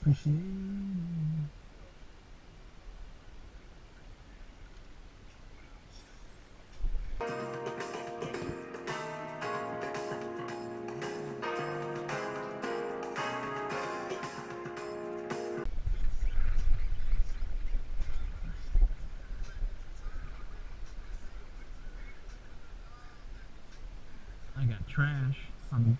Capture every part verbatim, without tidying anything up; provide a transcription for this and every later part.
appreciate it. I got trash. I'm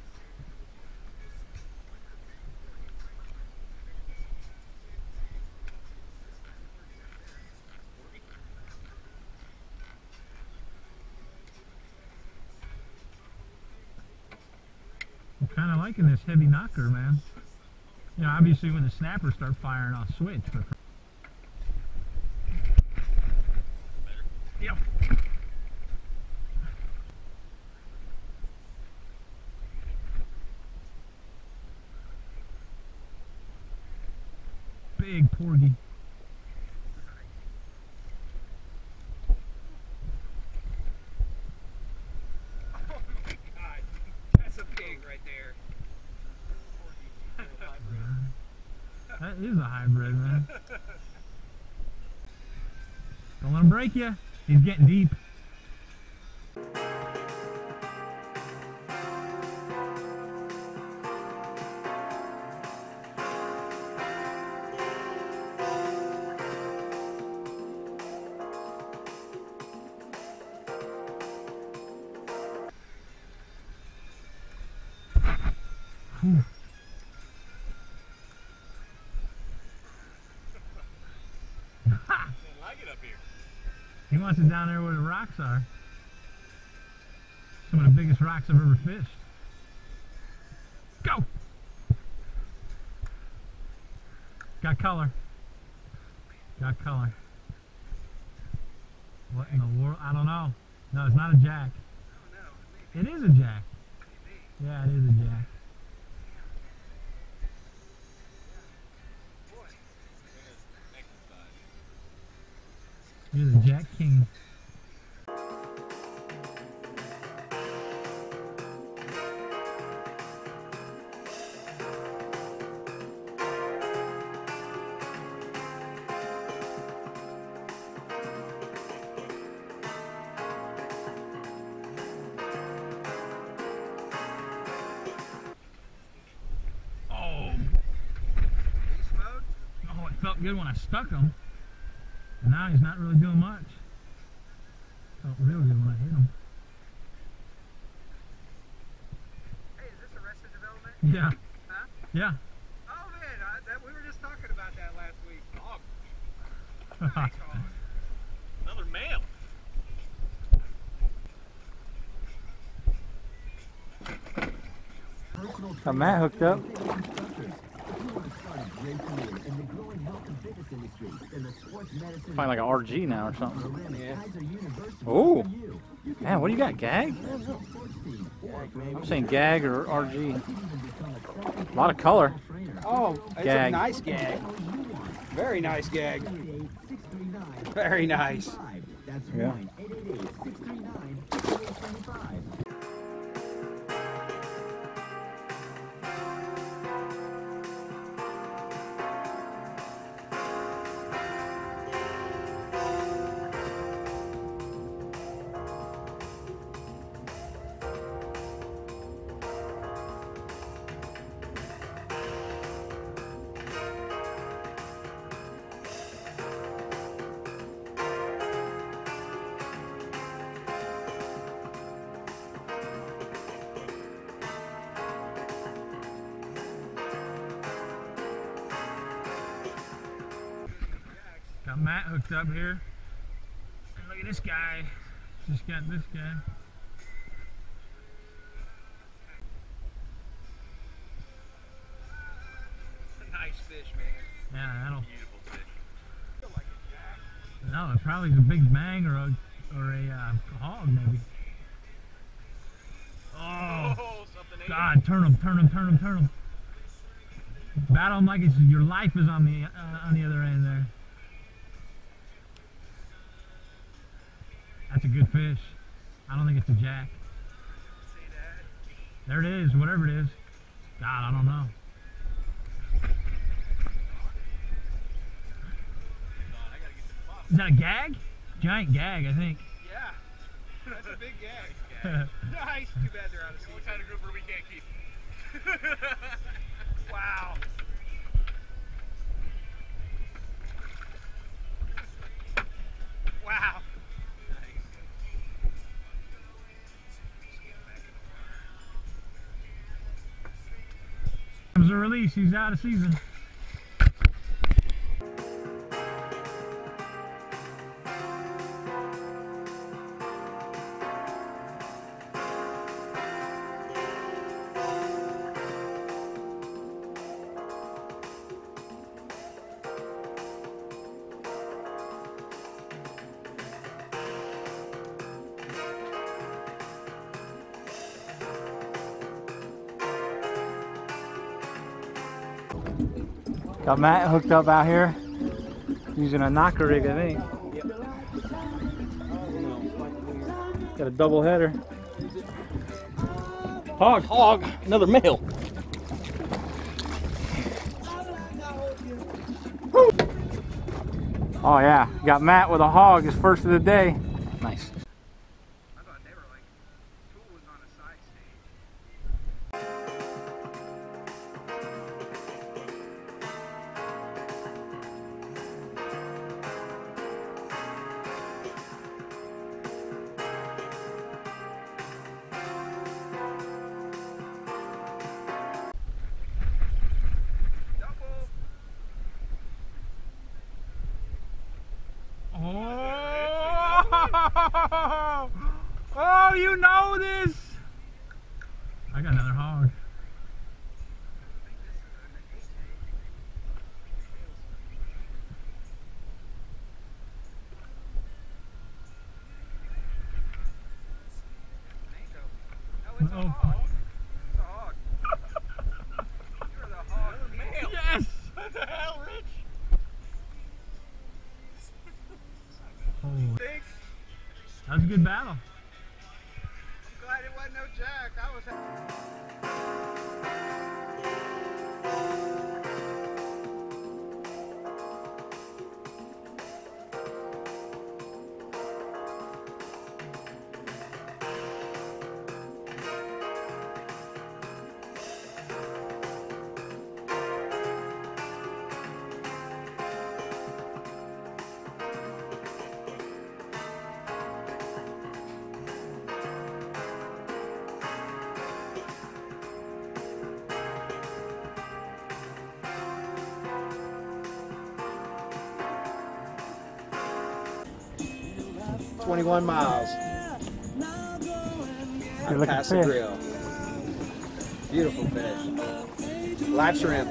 I'm kind of liking this heavy knocker, man. You know, obviously when the snappers start firing, I'll switch. But yep. Big porgy. Oh my God, that's a pig right there. That is a hybrid, man. Don't let him break you. He's getting deep. Whew. Like it up here. He wants it down there where the rocks are. Some of the biggest rocks I've ever fished. Go! Got color. Got color. What in the world? I don't know. No, it's not a jack. Oh no, It is a jack. maybe. Yeah, it is a jack. Boy. You're the Jack King. Oh, He smoked? oh, it felt good when I stuck him. And now he's not really doing much. Felt real good when I hit him. Hey, is this Arrested Development? Yeah. Huh? Yeah. Oh man, I, that, we were just talking about that last week. Hog. Nice hog. Another male. Got Matt hooked up. Find like an R G now or something. Yeah. Oh, man, what do you got? Gag? I'm saying gag or R G. A lot of color. Oh, it's Gag. a nice gag. Very nice gag. Very nice. Yeah. Got Matt hooked up here. And look at this guy. Just got this guy. Nice fish, man. Yeah, that'll. Beautiful fish. Feel like a jack. No, it probably is a big bang or a or a uh, hog maybe. Oh, Oh, something ate God! Turn him! Turn him! Turn him! Turn him! Battle him like it's your life is on the uh, on the other end there. That's a good fish. I don't think it's a jack. See that? There it is, whatever it is. God, I don't know. Is that a gag? Giant gag, I think. Yeah. That's a big gag. Nice. Too bad they're out of season. What kind of grouper we can't keep? Wow. Wow. Comes the release, he's out of season. Got Matt hooked up out here using a knocker rig, I think. Got a double header. Hog, hog, another male. Oh yeah, got Matt with a hog, his first of the day. Nice. I thought they were like, Tool was on a side stage. Double. Oh, oh, you know this. I got another hog. No, it's a Oh. hog. It's a hog. You're the hog male. Yes. What the hell, Rich? Oh, Thanks. that was a good battle. I'm glad it wasn't no jack. I was. twenty-one miles. Good looking Paso fish. Grill. Beautiful fish. Live shrimp.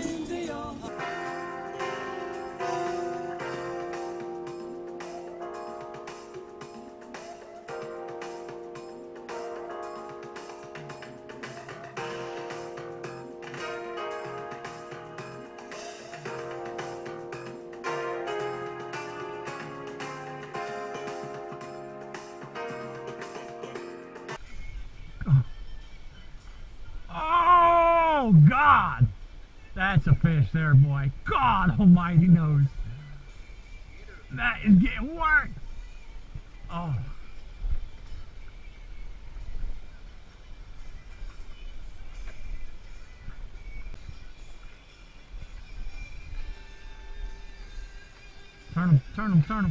Oh, God. That's a fish there, boy. God almighty knows. That is getting worked. Oh. Turn him, turn him, turn him.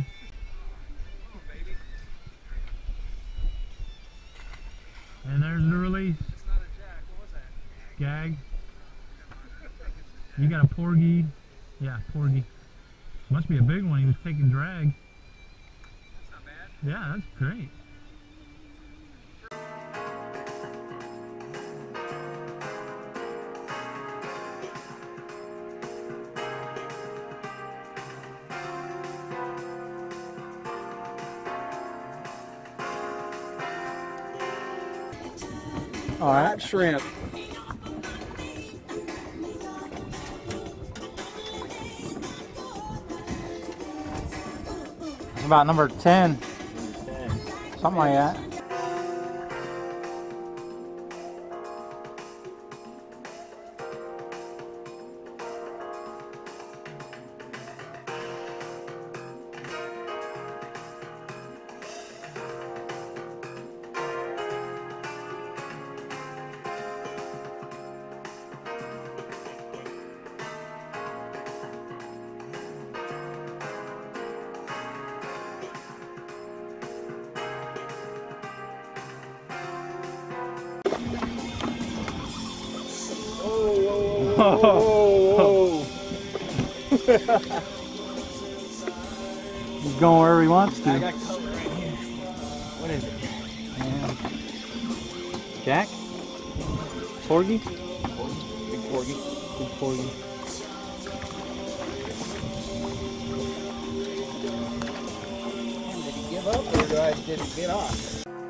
And there's the release. It's not a jack. What was that? Gag. You got a porgy. Yeah, porgy. Must be a big one. He was taking drag. That's not bad. Yeah, that's great. All right. Live shrimp. About number ten. Something like that. whoa, whoa. He's going wherever he wants to. I got color right here. What is it? Jack? Porgy? Big porgy. Big porgy. Did he give up or did I did he get off?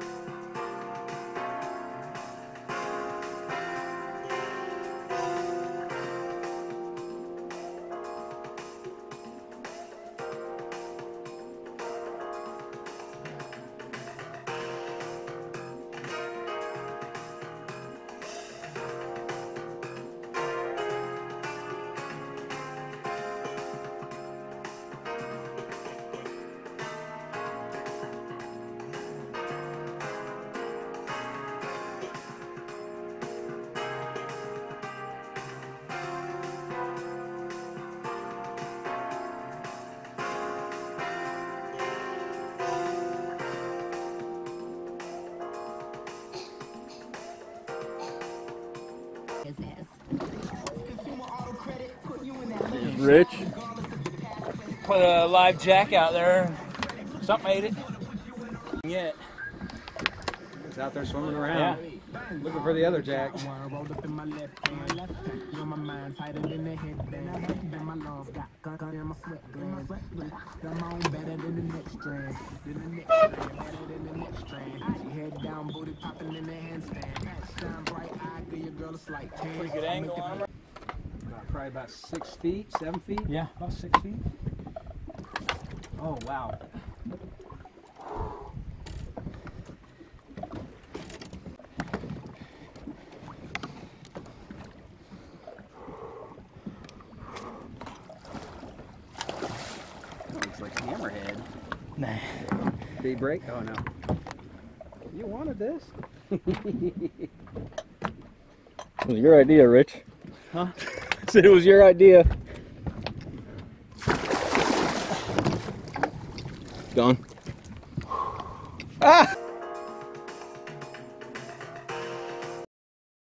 Rich. Put a live jack out there. Something ate it. Yeah. He's out there swimming around. Looking for the other jack. Pretty good angle on it. Probably about six feet, seven feet. Yeah, about six feet. Oh wow. Looks like hammerhead. Nah. Did he break? Oh no. You wanted this? It was your idea, Rich. Huh? I said it was your idea. Gone.